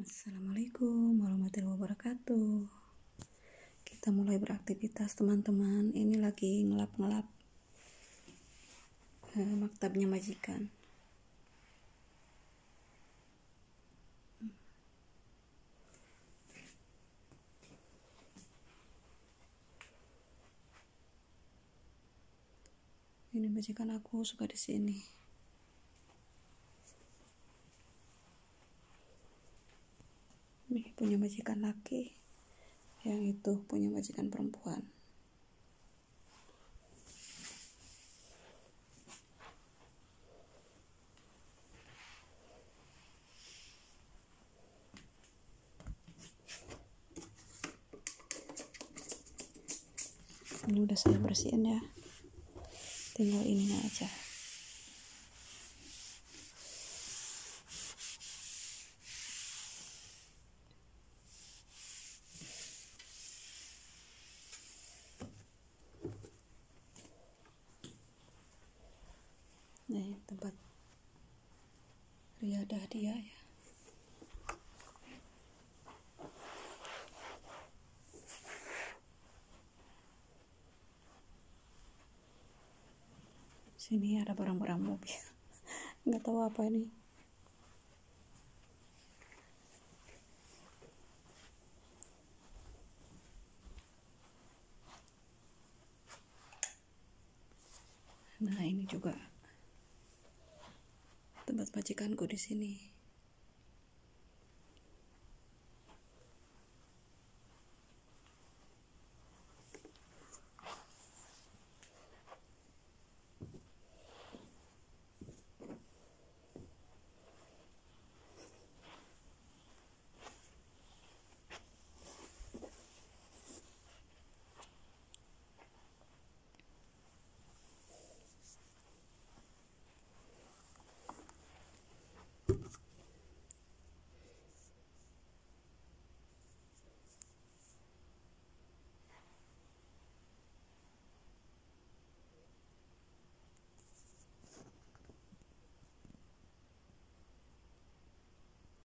Assalamualaikum warahmatullahi wabarakatuh. Kita mulai beraktivitas teman-teman. Ini lagi ngelap-ngelap maktabnya majikan. Ini majikan aku suka di sini. Ini punya majikan laki, yang itu punya majikan perempuan. Ini udah saya bersihin ya, tinggal ininya aja. Nih tempat riadah dia ya. Sini ada barang-barang mobil. Nggak tahu apa ini. Nah, ini juga tempat majikanku di sini.